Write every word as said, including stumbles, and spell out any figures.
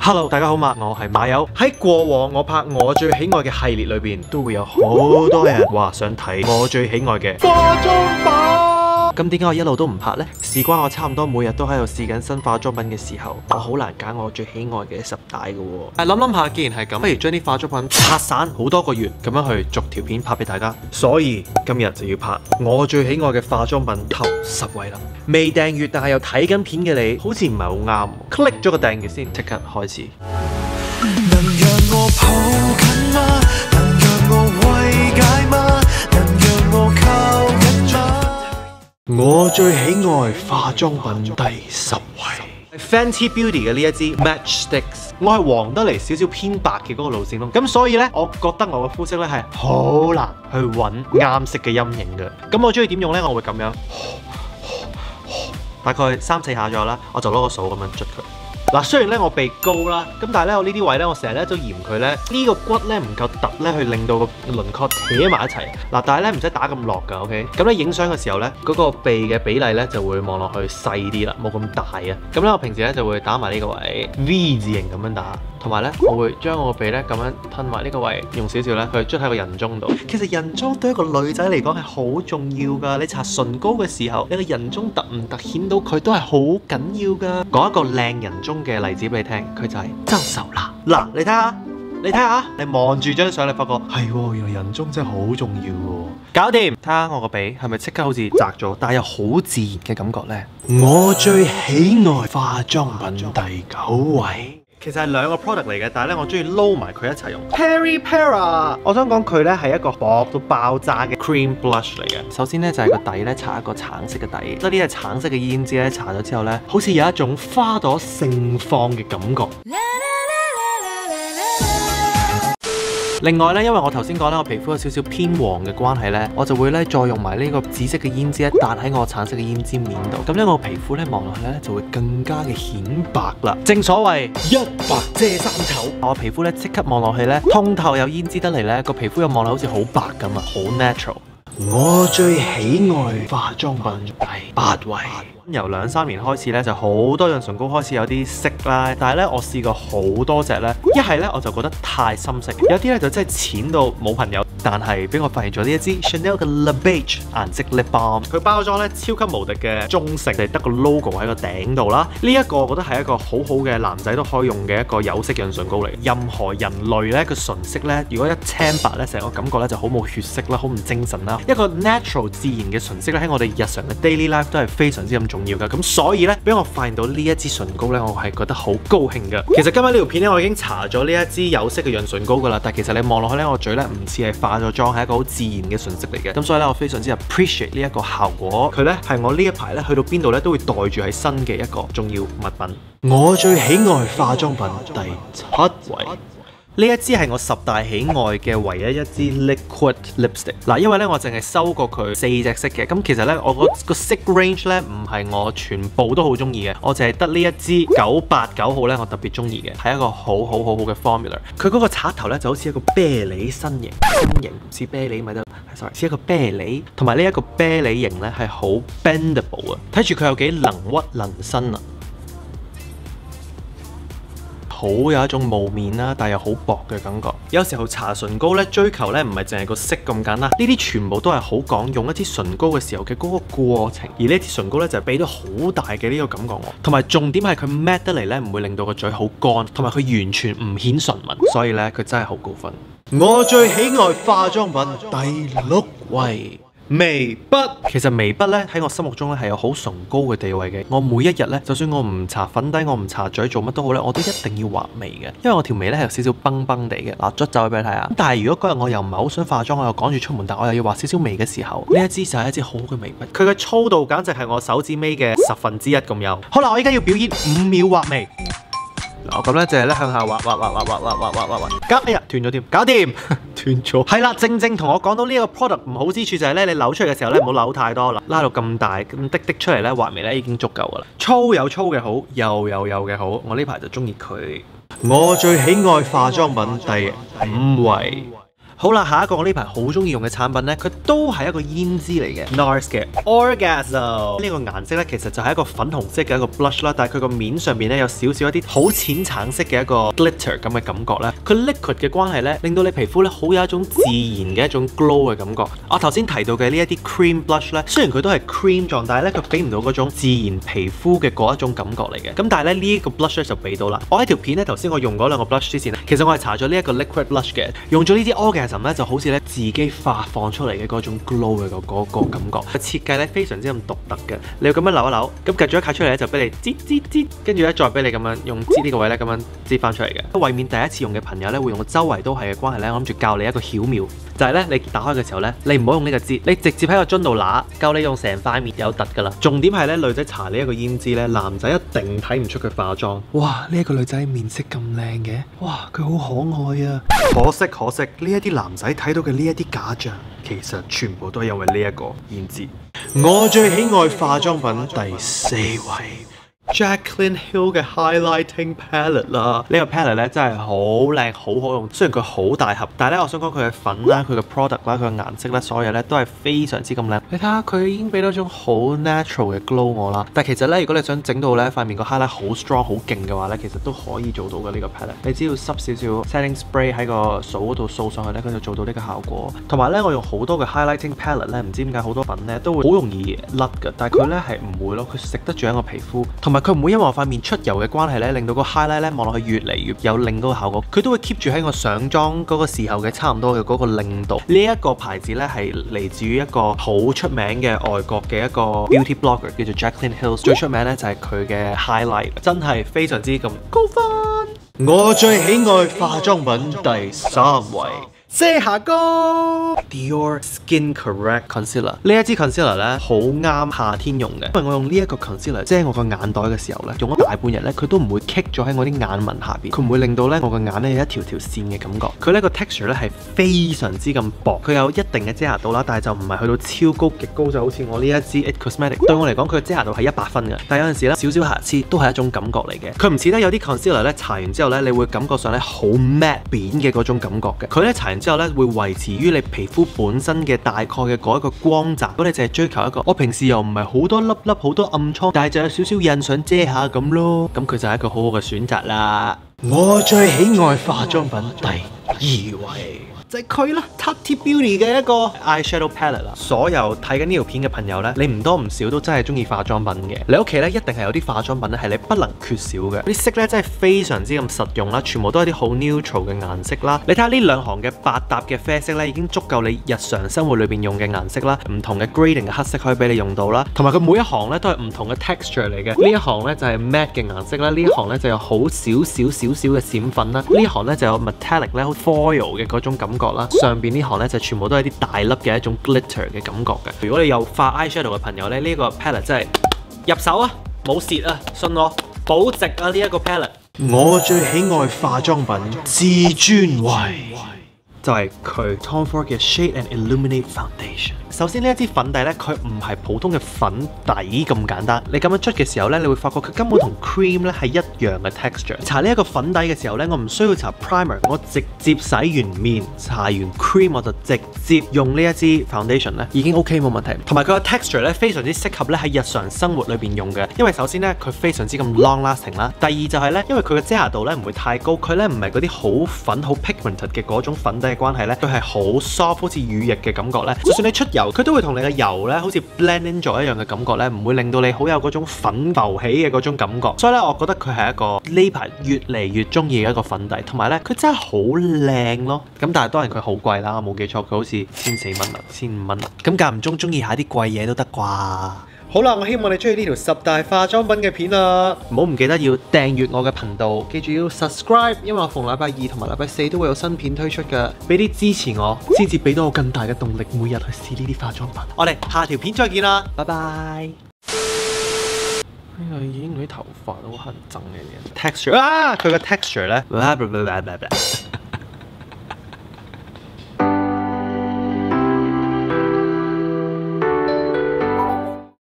Hello， 大家好嘛，我係馬友。喺過往我拍我最喜愛嘅系列裏邊，都會有好多人話想睇我最喜愛嘅化妝品。咁點解我一路都唔拍呢？事關我差唔多每日都喺度試緊新化妝品嘅時候，我好難揀我最喜愛嘅十大嘅喎。誒諗諗下，既然係咁，不如將啲化妝品拆散好多個月，咁樣去逐條片拍俾大家。所以今日就要拍我最喜愛嘅化妝品頭十位啦。未訂閱但係又睇緊片嘅你，好似唔係好啱。click 咗個訂閱先，即刻開始。能讓我抱緊嗎？能讓我慰解嗎？能讓我靠近嗎？我最喜愛化妝品第十位 ，Fenty Beauty 嘅呢一支 Match Sticks， 我係黃得嚟少少偏白嘅嗰個路線咯。咁所以呢，我覺得我嘅膚色呢係好難去揾啱色嘅陰影嘅。咁我中意點用呢？我會咁樣，大概三四下左右啦，我就攞個掃咁樣捽佢。嗱，雖然咧我鼻高啦，咁但係咧我呢啲位咧，我成日咧都嫌佢咧呢個骨咧唔夠突咧，去令到個輪廓扯埋一齊。嗱，但係咧唔使打咁落㗎 ，OK？ 咁咧影相嘅時候咧，嗰個鼻嘅比例咧就會望落去細啲啦，冇咁大啊。咁咧我平時咧就會打埋呢個位 V 字形咁樣打，同埋咧我會將我個鼻咧咁樣吞埋呢個位，用少少咧去捽喺個人中度。其實人中對一個女仔嚟講係好重要㗎。你搽唇膏嘅時候，你個人中突唔突顯到佢都係好緊要㗎。講一個靚人中嘅例子俾你聽，佢就係周秀娜。嗱，你睇下，你睇下，你望住張相，你發覺係喎，原來人中真係好重要喎。搞掂，睇下我個鼻係咪即刻好似窄咗，但係又好自然嘅感覺呢？我最喜愛化妝品第九位。其實係兩個 product 嚟嘅，但係咧我中意撈埋佢一齊用。Perry Para， 我想講佢咧係一個薄到爆炸嘅 cream blush 嚟嘅。首先咧就係、是、個底咧搽一個橙色嘅底，即係呢隻橙色嘅胭脂咧搽咗之後咧，好似有一種花朵盛放嘅感覺。另外咧，因為我頭先講咧，我皮膚有少少偏黃嘅關係咧，我就會咧再用埋呢個紫色嘅胭脂咧，搭喺我橙色嘅胭脂面度。咁咧，我皮膚咧望落去咧就會更加嘅顯白啦。正所謂一白遮三醜，我皮膚咧即刻望落去咧通透有胭脂得嚟咧，個皮膚又望落好似好白咁啊，好 natural。我最喜愛化妝品第八位。由兩三年開始咧，就好多潤唇膏開始有啲色啦，但係咧我試過好多隻咧，一係咧我就覺得太深色，有啲咧就真係淺到冇朋友。但係俾我發現咗呢一支 Chanel 嘅 Le Beige 顏色 Lip Balm， 佢包裝咧超級無敵嘅中性，就係得個 logo 喺個頂度啦。呢、這、一個我覺得係一個好好嘅男仔都可以用嘅一個有色潤唇膏嚟。任何人類咧個唇色咧，如果一青白咧，成個感覺咧就好冇血色啦，好唔精神啦。一個 natural 自然嘅唇色咧，喺我哋日常嘅 daily life 都係非常之咁重要㗎。咁所以咧，俾我發現到呢一支唇膏咧，我係覺得好高興㗎。其實今日呢條片咧，我已經搽咗呢一支有色嘅潤唇膏㗎啦，但係其實你望落去咧，我嘴咧唔似係化咗妝，係一個好自然嘅唇色嚟嘅。咁所以咧，我非常之 appreciate 呢一個效果。佢咧係我呢一排咧去到邊度咧都會袋住喺身嘅一個重要物品。我最喜愛化妝品第七位。呢一支係我十大喜愛嘅唯一一支 liquid lipstick。嗱，因為咧我淨係收過佢四隻色嘅，咁其實咧我個個色 range 咧唔係我全部都好中意嘅，我淨係得呢一支九八九號咧我特別中意嘅，係一個好好好好嘅 formula。佢嗰個刷頭咧就好似一個啤梨身形，身形唔似啤梨咪得，係 sorry，似一個啤梨，同埋呢一個啤梨型咧係好 bendable 啊，睇住佢有幾能屈能伸啊！好有一種霧面啦，但又好薄嘅感覺。有時候搽唇膏咧，追求咧唔係淨係個色咁簡單，呢啲全部都係好講用一支唇膏嘅時候嘅嗰個過程。而呢支唇膏咧就係俾到好大嘅呢個感覺我，同埋重點係佢 matte 得嚟咧，唔會令到個嘴好乾，同埋佢完全唔顯唇紋，所以咧佢真係好高分。我最喜愛化妝品第六位。眉筆，其實眉筆咧喺我心目中咧係有好崇高嘅地位嘅。我每一日咧，就算我唔搽粉底，我唔搽嘴，做乜都好咧，我都一定要畫眉嘅，因為我條眉咧係有少少崩崩地嘅。嗱，捽走俾你睇下。但係如果嗰日我又唔係好想化妝，我又趕住出門，但我又要畫少少眉嘅時候，呢一支就係一支好好嘅眉筆。佢嘅粗度簡直係我手指尾嘅十分之一咁幼。好啦，我依家要表演五秒畫眉。嗱，咁咧就係咧向下畫畫畫畫畫畫畫畫畫畫，搞哎呀斷咗添，搞掂斷咗。係啦，正正同我講到呢一個 product 唔好之處就係咧，你扭出嚟嘅時候咧唔好扭太多啦，拉到咁大咁滴滴出嚟咧，畫眉咧已經足夠噶啦。粗有粗嘅好，幼有幼嘅好，我呢排就中意佢。我最喜愛化妝品第五位。 好啦，下一個我呢排好中意用嘅產品咧，佢都係一個胭脂嚟嘅 ，NARS 嘅 Orgasm 呢個顏色咧，其實就係一個粉紅色嘅一個 blush 啦，但係佢個面上邊咧有少少一啲好淺橙色嘅一個 glitter 咁嘅感覺咧。佢 liquid 嘅關係咧，令到你皮膚咧好有一種自然嘅一種 glow 嘅感覺。我頭先提到嘅呢一啲 cream blush 咧，雖然佢都係 cream 狀，但係咧佢俾唔到嗰種自然皮膚嘅嗰一種感覺嚟嘅。咁但係咧呢一個 blush 咧就俾到啦。我喺條片咧頭先我用嗰兩個 blush 之前咧，其實我係搽咗呢一個 liquid blush 嘅，用咗呢啲 Orgasm 咧就好似咧自己發放出嚟嘅嗰種 glow 嘅嗰嗰個感覺。設計咧非常之咁獨特嘅，你要咁樣扭一扭，咁夾咗一卡出嚟咧就俾你擠擠擠，跟住咧再俾你咁樣用擠呢個位咧咁樣擠翻出嚟嘅。為免第一次用嘅朋友咧會用到周圍都係嘅關係咧，我諗住教你一個巧妙，就係咧你打開嘅時候咧，你唔好用呢個擠，你直接喺個樽度揦，夠你用成塊面有突噶啦。重點係咧女仔搽呢一個胭脂咧，男仔一定睇唔出佢化妝。哇！呢一個女仔面色咁靚嘅，哇！佢好可愛啊！可惜可惜，呢一啲男仔睇到嘅呢一啲假象，其實全部都係因為呢一個胭脂。我最喜愛化妝品第四位。Jaclyn Hill 嘅 Highlighting Palette 啦，呢個 palette 咧真係好靚，好好用。雖然佢好大盒，但係咧我想講佢嘅粉啦、佢嘅 product 啦、佢嘅顏色咧，所有咧都係非常之咁靚。你睇下佢已經俾到一種好 natural 嘅 glow 我啦。但係其實咧，如果你想整到咧塊面個 highlight 好 strong、好勁嘅話咧，其實都可以做到嘅呢個 palette。你只要濕少少 setting spray 喺個掃嗰度掃上去咧，佢就做到呢個效果。同埋咧，我用好多嘅 highlighting palette 咧，唔知點解好多粉咧都會好容易甩㗎，但係佢咧係唔會咯，佢食得住一個皮膚，同埋佢唔會因為我塊面出油嘅關係咧，令到個 highlight 咧望落去越嚟越有令嗰個效果。佢都會 keep 住喺我上妝嗰個時候嘅差唔多嘅嗰個令度。呢一個牌子咧係嚟自於一個好出名嘅外國嘅一個 beauty blogger 叫做 Jaclyn Hill， 最出名咧就係佢嘅 highlight， 真係非常之咁高分。我最喜愛化妝品第三位。遮瑕膏 Dior Skin Correct Concealer 呢一支 concealer 咧好啱夏天用嘅，因為我用呢一個 concealer 遮我個眼袋嘅時候咧，用咗大半日咧，佢都唔會棘咗喺我啲眼紋下邊，佢唔會令到咧我個眼咧有一條條線嘅感覺。佢呢個 texture 咧係非常之咁薄，佢有一定嘅遮瑕度啦，但係就唔係去到超高極高，就好似我呢一支 It Cosmetics 對我嚟講，佢嘅遮瑕度係一百分嘅，但係有陣時咧少少瑕疵都係一種感覺嚟嘅。佢唔似得有啲 concealer 咧搽完之後咧，你會感覺上咧好 matte 扁嘅嗰種感覺嘅。佢咧搽完之後咧會維持於你皮膚本身嘅大概嘅嗰一個光澤。如果你淨係追求一個我平時又唔係好多粒粒好多暗瘡，但係就有少少印想遮下咁咯，咁佢就係一個好好嘅選擇啦。我最喜愛化妝品第二位就係佢啦 ，Tati Beauty 嘅一個 eyeshadow palette 啦。所有睇緊呢條片嘅朋友咧，你唔多唔少都真係中意化妝品嘅。你屋企咧一定係有啲化妝品咧係你不能缺少嘅。啲色咧真係非常之咁實用啦，全部都係啲好 neutral 嘅顏色啦。你睇下呢兩行嘅百搭嘅啡色咧，已經足夠你日常生活裏邊用嘅顏色啦。唔同嘅 grading 嘅黑色可以俾你用到啦。同埋佢每一行咧都係唔同嘅 texture 嚟嘅。呢一行咧就係 matte 嘅顏色啦，呢一行咧就有好少少少少嘅閃粉啦。呢一行咧就有 metallic 咧好 foil 嘅嗰種感覺。上邊呢行咧就全部都係啲大粒嘅一種 glitter 嘅感覺嘅。如果你有化 eyeshadow 嘅朋友咧，呢、這個 palette 真係入手啊，冇蝕啊，信我保值啊呢一、這個 palette。我最喜愛化妝品至尊位就係佢 Tom Ford 嘅 Shade and Illuminate Foundation。首先呢一支粉底咧，佢唔係普通嘅粉底咁簡單。你咁樣捽嘅時候咧，你會發覺佢根本同 cream 咧係一樣嘅 texture。搽呢一個粉底嘅時候咧，我唔需要搽 primer， 我直接洗完面，搽完 cream 我就直接用呢一支 foundation 咧，已經 OK 冇問題。同埋佢個 texture 咧非常之適合咧喺日常生活裏邊用嘅，因為首先咧佢非常之咁 long lasting 啦。第二就係咧，因為佢嘅遮瑕度咧唔會太高，佢咧唔係嗰啲好粉好 pigmented 嘅嗰種粉底嘅關係咧，佢係好 soft 好似乳液嘅感覺咧。就算你出油，佢都會同你嘅油咧，好似 blend in 咗一樣嘅感覺咧，唔會令到你好有嗰種粉浮起嘅嗰種感覺。所以咧，我覺得佢係一個呢排越嚟越中意嘅一個粉底，同埋咧，佢真係好靚咯。咁但係當然佢好貴啦，我冇記錯，佢好似千四蚊啊，千五蚊啊。咁間唔中中意下啲貴嘢都得啩。好啦，我希望你中意呢條十大化妝品嘅片啊！唔好唔記得要訂閱我嘅頻道，記住要 subscribe， 因為我逢禮拜二同埋禮拜四都會有新片推出嘅，俾啲支持我，先至俾到我更大嘅動力，每日去試呢啲化妝品。我哋下條片再見啦，拜拜。呢個已經佢啲頭髮好痕憎嘅嘢 texture 啊，佢個 texture 咧。